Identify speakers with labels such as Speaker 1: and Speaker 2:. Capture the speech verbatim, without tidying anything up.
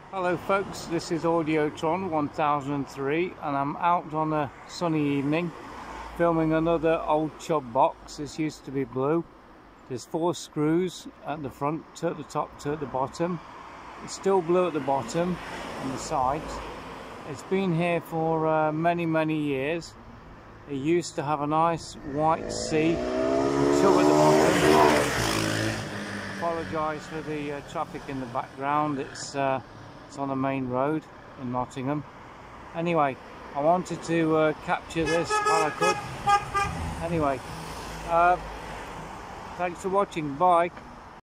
Speaker 1: Hello folks, this is Audiotron one thousand three and I'm out on a sunny evening filming another old Chubb box. This used to be blue. There's four screws at the front, two at the top, two at the bottom. It's still blue at the bottom and the sides. It's been here for uh, many many years. It used to have a nice white sea, Chubb at the bottom. Apologise for the uh, traffic in the background. It's uh, It's on the main road in Nottingham. Anyway, I wanted to uh, capture this while I could. Anyway, uh, thanks for watching. Bye.